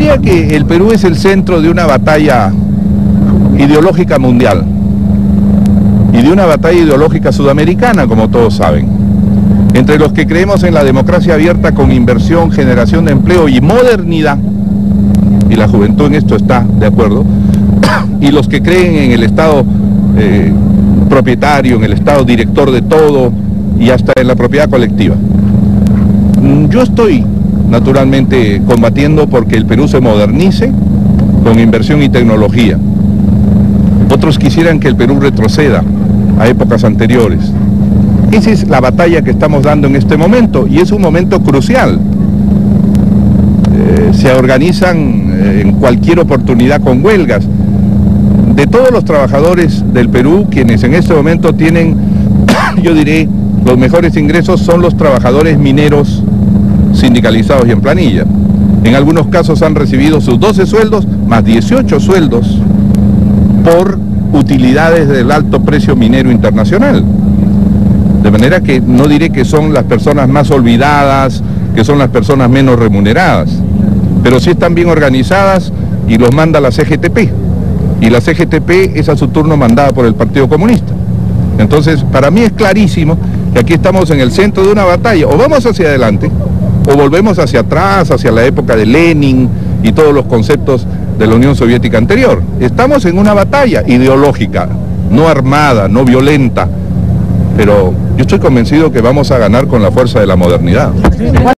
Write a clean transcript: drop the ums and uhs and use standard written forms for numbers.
diría que el Perú es el centro de una batalla ideológica mundial y de una batalla ideológica sudamericana, como todos saben, entre los que creemos en la democracia abierta con inversión, generación de empleo y modernidad, y la juventud en esto está de acuerdo, y los que creen en el Estado propietario, en el Estado director de todo y hasta en la propiedad colectiva. Yo estoy naturalmente combatiendo porque el Perú se modernice con inversión y tecnología. Otros quisieran que el Perú retroceda a épocas anteriores. Esa es la batalla que estamos dando en este momento y es un momento crucial. Se organizan en cualquier oportunidad con huelgas. De todos los trabajadores del Perú, quienes en este momento tienen, yo diré, los mejores ingresos son los trabajadores mineros sindicalizados y en planilla. En algunos casos han recibido sus 12 sueldos más 18 sueldos por utilidades del alto precio minero internacional. De manera que no diré que son las personas más olvidadas, que son las personas menos remuneradas, pero sí están bien organizadas y los manda la CGTP. Y la CGTP es a su turno mandada por el Partido Comunista. Entonces, para mí es clarísimo que aquí estamos en el centro de una batalla. O vamos hacia adelante, o volvemos hacia atrás, hacia la época de Lenin y todos los conceptos de la Unión Soviética anterior. Estamos en una batalla ideológica, no armada, no violenta, pero yo estoy convencido que vamos a ganar con la fuerza de la modernidad.